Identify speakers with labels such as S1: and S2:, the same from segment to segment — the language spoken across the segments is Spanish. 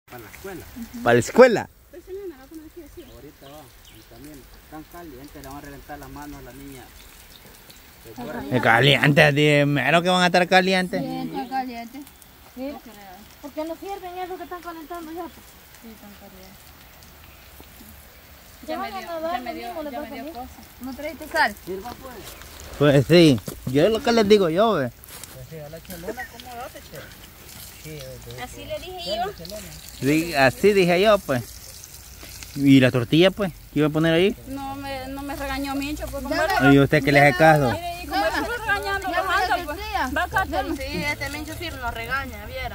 S1: Para la escuela.
S2: ¿Para la escuela?
S1: Ahorita va. Y también tan caliente, le van a reventar las manos a la niña.
S2: Caliente, primero que van a estar calientes.
S3: Sí, está caliente. ¿Sí? ¿Por qué no sirven eso que están calentando ya? Sí, están calientes. Ya me dio cosa. ¿No traiste sal?
S1: Sirva pues.
S2: Pues sí, yo es lo que les digo yo, ve.
S1: Pues sí, a la chelona, ¿cómo date, che? Sí,
S3: Así le dije yo.
S2: Sí, así dije yo, pues. ¿Y la tortilla, pues? ¿Qué iba a poner ahí?
S4: No me regañó Mincho, pues como
S2: ¿Y usted que le hace caso?
S4: y como él siempre regañando, bajando, pues. Va acá,
S3: Sí, este Mincho Fir nos regaña, viera.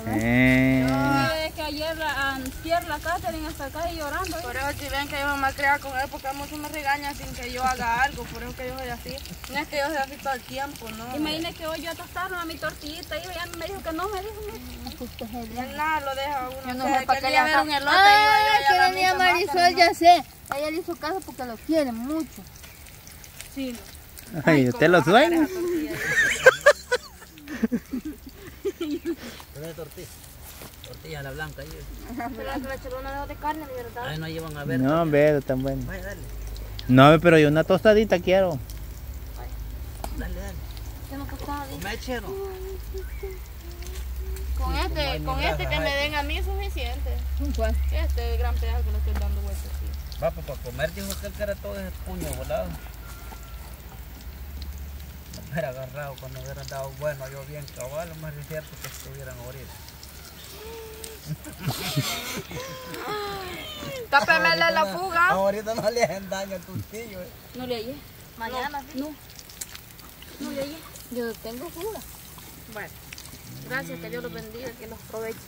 S4: Es que ayer la Catherine hasta acá y llorando.
S3: Por eso si ven que yo me malcriada con él, porque muchos me regañan sin que yo haga algo, por eso que yo soy así. No es que yo sea así todo el tiempo, ¿no?
S4: Imagínate que hoy yo tostaron a mi tortillita y ella me dijo que no, me dijo.
S3: Él nada lo deja uno.
S4: Yo no sé para qué le
S3: ver un elote.
S5: Que venía Marisol, ya sé. Ella le hizo caso porque lo quiere mucho.
S4: Sí.
S2: Ay, ¿usted lo sueña?
S1: tortilla a la blanca ahí.
S3: Pero la chelona dejó de carne, de verdad.
S1: Ahí no llevan a ver.
S2: No, ve, tan bueno.
S1: Vaya, dale.
S2: No, pero yo una tostadita quiero.
S1: Dale, dale.
S3: Yo no costaba.
S1: Mechero.
S3: Con este que me den a mí es suficiente.
S4: ¿Cuál?
S3: Este gran pedazo que le estoy dando vueltas. Sí.
S1: Va, pues para comer dijo usted que era todo ese puño volado. Me hubiera agarrado cuando hubieran dado bueno, yo bien cabal, lo más es cierto que estuvieran ahorita.
S3: Tápemele la fuga.
S1: Ahorita no le hacen daño al tostillo.
S4: No le hallé.
S3: Mañana.
S4: No le hallé.
S3: Yo tengo fuga. Bueno, gracias, que Dios los bendiga, que los aproveche.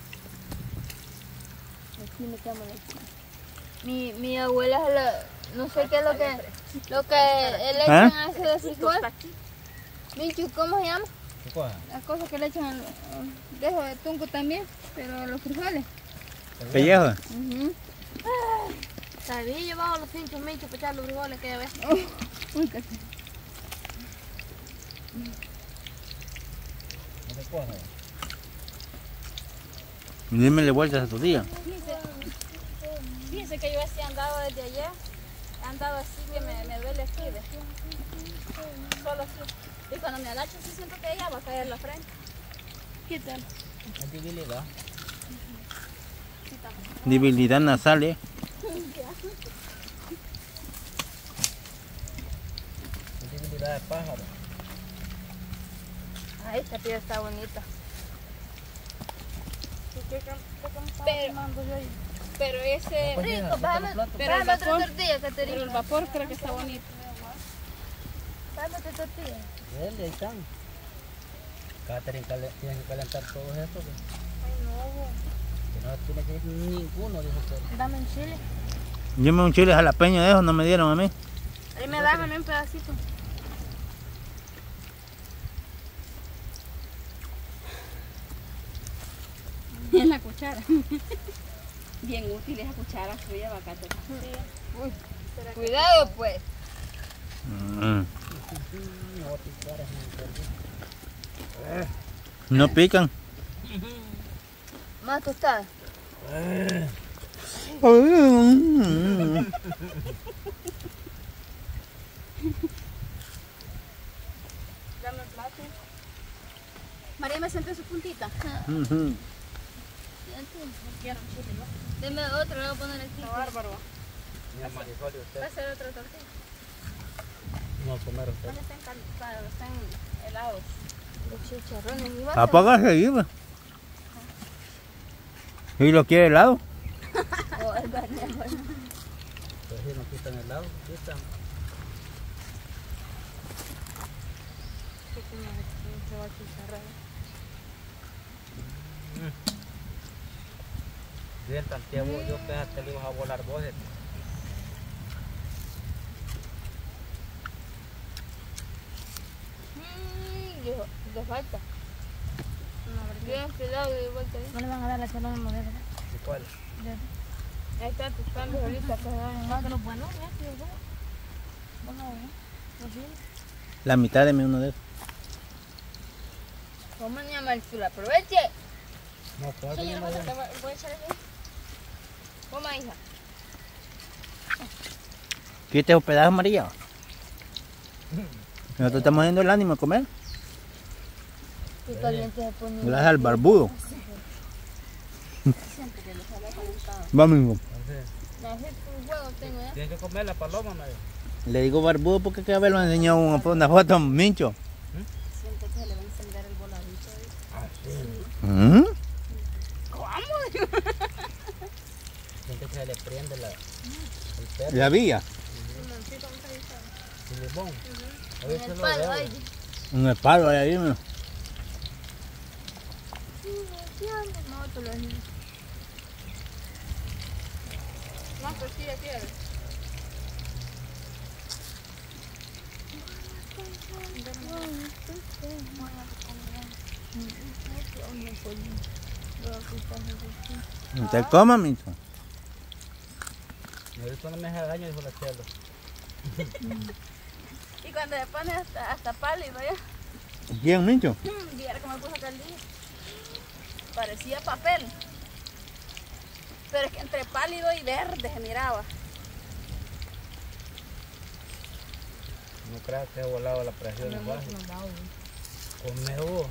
S5: Aquí me quedamos mi abuela, no sé qué es lo que le echan a ese de frijol. Michu, ¿cómo se llama?
S1: ¿Qué cosa?
S5: Las cosas que le echan dejo de tunco también, pero los frijoles.
S2: ¿Pellejo?
S3: Sabía llevado los pinchos Michu para echar los frijoles que ves.
S5: Uy, casi.
S1: ¿Qué cosa?
S2: Dímele vueltas a tu día.
S4: Fíjese que yo así he andado desde ayer. He andado así que me duele aquí. Solo así. Y cuando me agacho sí siento que ella va a caer la frente.
S3: ¿Qué tal?
S1: Es debilidad.
S2: Debilidad nasal,
S1: Es debilidad de pájaro.
S3: Ay, esta piedra está bonita.
S4: Pero ese...
S5: Rico, bájame
S4: Pero
S5: otra tortilla,
S4: pero
S5: Caterina.
S4: el vapor creo que está bonito.
S5: Bájame otra tortilla.
S1: Ahí están. Catherine tiene que calentar todo esto. Pues.
S3: Ay, no.
S1: Que no tiene que ir ninguno, dijo usted.
S3: Dame un chile.
S2: Yo me un chile jalapeño de esos, no me dieron a mí.
S3: Ahí me dan un pedacito.
S4: En la cuchara. Bien útil esa cuchara suya, Bacate.
S5: Uy, cuidado pues.
S2: No pican.
S5: Más tostada.
S3: Dame un plato.
S4: María me sentó su puntita. Quiero un chile, ¿no?
S5: Deme otro, lo voy a poner aquí.
S4: Está bárbaro.
S1: Mira, Marisol, ¿y
S4: Va a
S1: usted?
S4: ser otra tortilla.
S1: No va a comer usted.
S4: ¿Dónde están helados?
S5: Los chicharrones. ¿Y vas
S2: Apágase ahí, pues. ¿Y lo quiere helado?
S5: Oh, el barrio.
S1: Pues si no quitan el lado, quitan. Bien, Santiago, yo pensaba que le ibas a volar vos.
S5: Le falta. Bien cuidado de vuelta ahí.
S3: No le van a dar la chelona moderna.
S1: ¿Y cuál?
S5: Ahí está tus cambios ahorita.
S3: Más de los buenos, ¿eh? Bueno,
S2: La mitad de uno de esos.
S5: ¿Cómo se llama el sur? Aproveche.
S1: No, ¿cuál?
S4: Sí, yo voy a echar aquí.
S5: Coma, hija.
S2: Quita un pedazo amarillo. Nosotros estamos haciendo el ánimo a comer.
S5: Qué caliente se pone.
S2: Gracias al barbudo. Vamos, hijo.
S5: Así un huevo tengo, ¿eh?
S1: Tienes que comer la paloma, María.
S2: Le digo barbudo porque que haberlo enseñado una foto a Mincho.
S4: Siento que se le va a encender el voladito.
S1: Ah, sí.
S2: ¿Mm?
S1: Siente que se le prende el perro.
S2: La vía.
S1: El limón. A
S5: En
S1: veces
S5: el
S1: lo
S5: palo,
S1: veo.
S5: ay.
S2: En el palo ahí, mira.
S5: No, tú lo dices.
S3: No, pues sí, aquí es.
S2: Usted coma, Mincho.
S1: Ahorita no me hace daño, dijo la Chelo.
S3: Y cuando se pone hasta pálido ya.
S2: ¿Quién, Mincho?
S3: Viera cómo me puso aquel día. Parecía papel. Pero es que entre pálido y verde se miraba.
S1: No creas que he volado la presión en bajo. Come vos.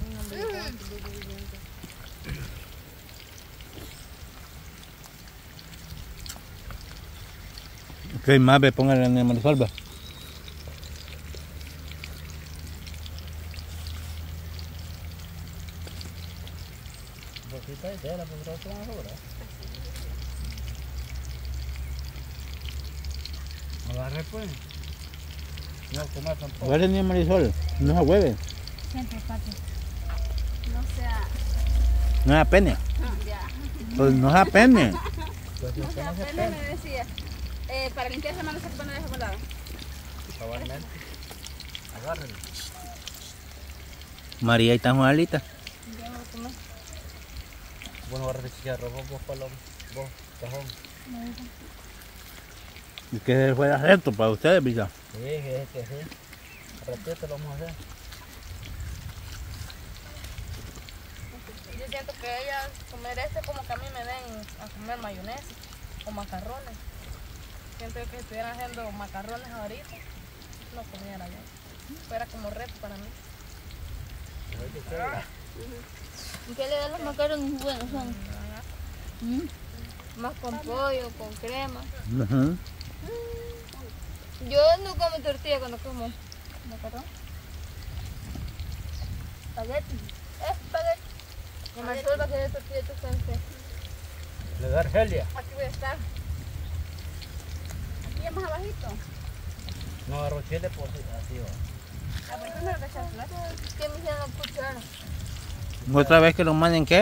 S2: Ok, más ve, póngale en el Marisol, va.
S1: Poquita de tela, pero otro más ahora. Agarre pues. No, comer tampoco.
S2: Agarre ni el Marisol, no se hueve,
S4: Siempre, papi.
S3: No sea.
S2: no se apene.
S3: Ya.
S2: Pues no se apene.
S1: Pues si
S3: No
S1: usted
S3: sea
S1: no se
S3: pena,
S1: pena.
S3: me decía. Para limpiar esa mano se pone de ese lado.
S1: Cabalmente. Agárrenlo.
S2: María y tan Juanita.
S1: Bueno, agarra el chicharro, vos paloma. Vos, cajón.
S2: Y que fuera reto para ustedes, Visa.
S1: Sí, que sí. Repito, lo vamos a hacer.
S3: Yo siento que ellas comer como que a mí me den a comer mayonesa o macarrones. Siento que si estuvieran haciendo macarrones ahorita, no comiera yo. Fuera como reto para mí.
S5: ¿Y qué le dan los macarrones buenos? Son más con pollo, con crema.
S2: Ujú.
S5: Yo no como tortilla cuando como macarrón. Espagueti. Espagueti. No me acuerdo que de tortilla tú sabes.
S1: Le da Argelia.
S3: Aquí voy a estar. Aquí es más abajito.
S1: No agarro chile, pues así va.
S3: Ah, pues primero le echas plato.
S5: ¿Qué me hicieron la cuchara?
S2: ¿Otra vez que los manden qué?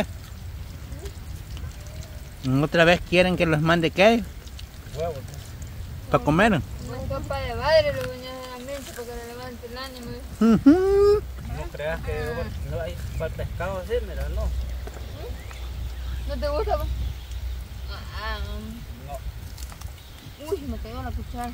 S2: ¿Otra vez quieren que los mande qué?
S1: Huevos.
S2: ¿Para comer?
S5: Una sopa de madre lo venía a la mente para que le levante el ánimo.
S2: Ujú.
S1: No creas que no hay para el pescado así, mira, no.
S5: ¿No te gusta? Ah,
S1: No.
S5: uy, me cayó la cuchara.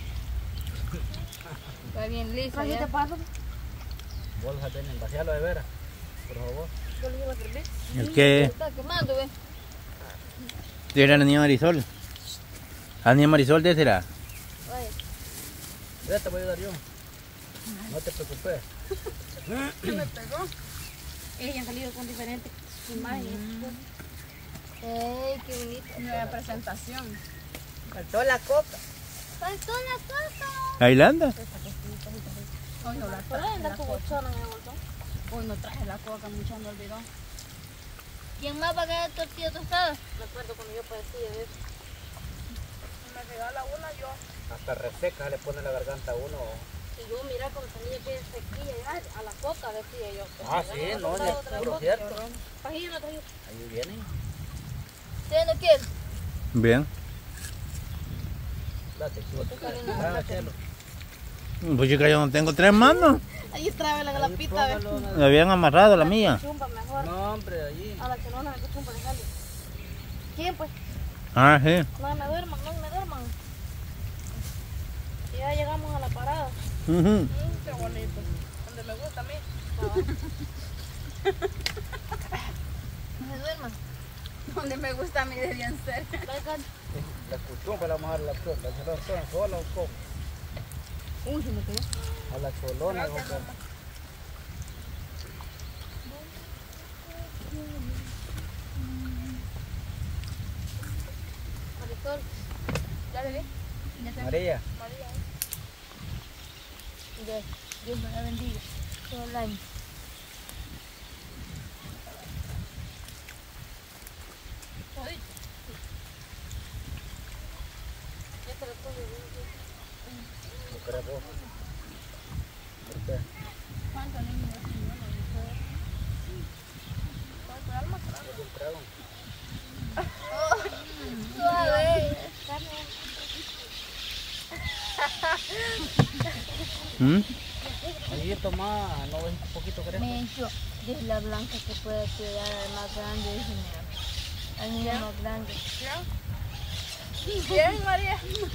S5: Está bien lisa ya.
S3: paso?
S1: Bolsa tienen, vacialo de veras, por favor.
S3: Yo le iba a servir.
S2: El que
S5: Está quemando, ve.
S2: era la niña Marisol. La niña Marisol de será.
S5: Vaya.
S1: Ya te voy a ayudar yo. No te preocupes.
S3: ¿Qué me pegó? Ellas han salido con diferentes imágenes.
S5: Ey, qué bonito.
S3: Nueva presentación.
S1: Faltó la coca.
S5: Faltó la coca.
S2: ¿Tailanda?
S3: Hoy no la
S5: ¿Por
S3: traje
S5: dónde
S3: la
S5: está
S3: coca.
S5: cuchara en el bolsón?
S3: Hoy no traje la coca, mucho me olvidó.
S5: ¿Quién más va a querer tortilla tostada?
S3: Recuerdo cuando yo padecía de eso. Me regala una yo.
S1: Hasta reseca le pone la garganta a uno.
S3: Y yo mira como tenía que sequilla y a la coca decía yo.
S1: Ah, sí, no, es puro cierto.
S3: Pajilla no traje.
S1: Ahí vienen.
S5: ¿Ustedes no quieren?
S2: Bien.
S1: Date, chico. Chelo.
S2: Pues chica, yo no tengo 3 manos.
S3: Ahí trae la glapita, ¿ves?
S2: Me habían amarrado la mía.
S3: Chumpa mejor.
S1: No, hombre, allí.
S3: A la que no me meto chumpa de sale. ¿Quién pues?
S2: Ah, sí.
S3: No me duerman, no me duerman. Y ya llegamos a la parada.
S2: Ujú.
S3: Qué bonito. Donde me gusta a mí.
S5: No se duerman.
S4: Donde me gusta a mí deberían ser.
S1: La cuchumba la vamos a dar la flor. ¿La cholona sola o cómo?
S3: Uy, se me quedó.
S1: A la cholona o cómo.
S5: Marisol. ¿Ya le vi?
S1: María.
S5: María. Dios me la bendiga. Todo el año. Ya te lo tuve.
S1: ¿No querés vos? ¿Por qué?
S4: ¿Cuántos niños?
S1: ¿Es un trago?
S5: Suave.
S1: Ahí toma, no ves un poquito crees.
S5: Me dijo, es la blanca que puede cuidar al más grande. Dice, mira, al niño más grande.
S3: Bien, María.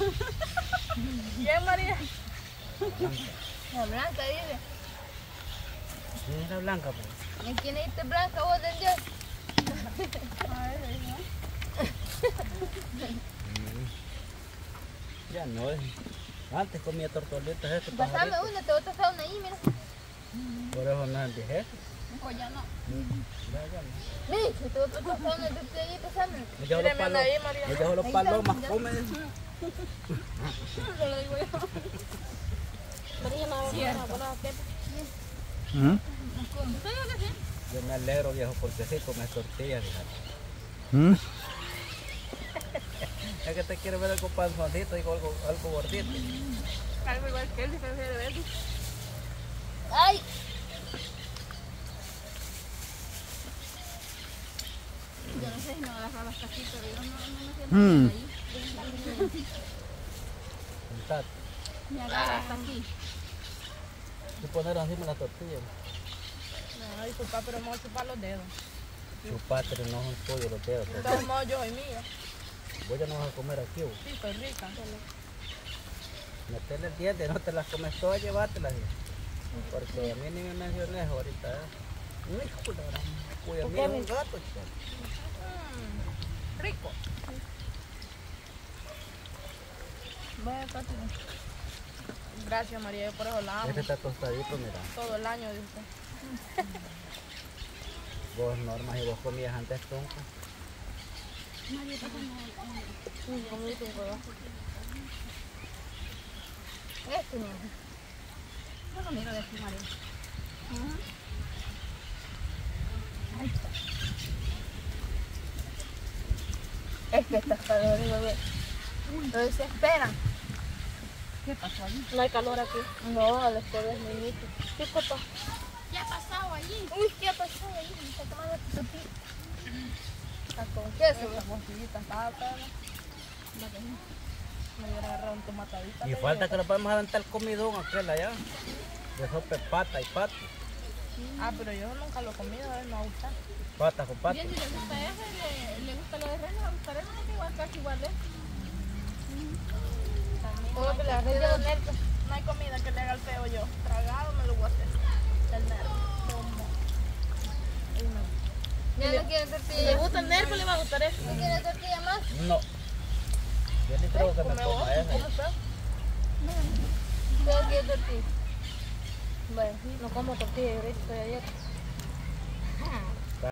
S3: Bien, María.
S5: La blanca, dice.
S1: ¿Quién es la blanca, pues?
S5: ¿Y quién es blanca vos del Dios?
S1: Ya no es. Antes comía tortolitas este
S5: Pasame
S1: pajarito.
S5: una, te voy a pasar una ahí, mira.
S1: Por eso no es viejo.
S4: Pues ya no.
S1: Ya no.
S5: Mira, te voy a pasar una de ahí, pasame.
S1: Me dejo los
S3: Mírame una ahí,
S1: palos.
S3: María.
S1: Me dejo los palomas, come.
S4: Yo lo digo yo.
S3: María, no, buena tiempo.
S1: Yo me alegro, viejo, porque sí comes tortillas, fíjate. Es que te quiero ver algo panzoncito, digo algo gordito.
S3: Algo igual que él, si prefiere verlo.
S5: ¡Ay!
S4: Yo no sé si me agarrar hasta aquí, pero yo no me siento
S2: Mm.
S4: bien ahí.
S1: Sentate.
S4: Me agarra hasta aquí.
S1: Y poner encima las tortillas.
S3: No, disculpa, pero me voy a chupar los dedos.
S1: Su patria no son tuyos los dedos.
S3: De
S1: pues.
S3: todos modos, yo soy mía.
S1: Vos ya no vas a comer aquí, vos.
S3: Sí, estoy rica.
S1: Meterle el diente, no te las comes todas, llévatelas. Porque a mí ni me menciones ahorita. Hijo de la gran cuya, mira un gato, chico.
S3: Rico.
S5: Vaya, Pati.
S3: Gracias, María, yo por eso la amo.
S1: Este está tostadito, mira.
S3: Todo el año, dice.
S1: Vos, Norma, y vos comías antes tronco.
S5: Este no.
S4: Yo no miro de aquí, María.
S5: Es que estas calores, bebé. Lo desesperan.
S4: ¿Qué pasó allí?
S3: No hay calor aquí.
S5: No, a las pobres niñitos. ¿Qué papá?
S4: ¿Qué ha pasado allí?
S5: Uy, ¿qué ha pasado ahí? Me está tomando pipí. ¿Está con queso?
S3: Esas mosquillitas papas. Me hubiera agarrado un tomatadita.
S1: Y falta que nos vamos a adelantar el comidón aquel allá. De sopa de pata y pato.
S3: Ah, pero yo nunca lo he comido, a ver, me va a gustar.
S1: Pata con pato.
S4: Bien, si le gusta ese, le gusta lo de reno, le gusta reno, que igual casi igual de.
S3: Todo que le haga el dedo nervio. No hay comida que le haga el feo yo. Tragado me lo voy a hacer. El nervio.
S5: ¿Ya no quieren
S3: Si le
S5: tortilla?
S3: gusta el nervio, le va a gustar eso.
S5: ¿No quieren tortilla más?
S1: No. Yo ni creo que me
S3: Come vos,
S1: coma ese.
S3: come feo.
S5: ¿Yo quiero tortilla? Bueno,
S3: No como tortilla, yo ahorita estoy ayer.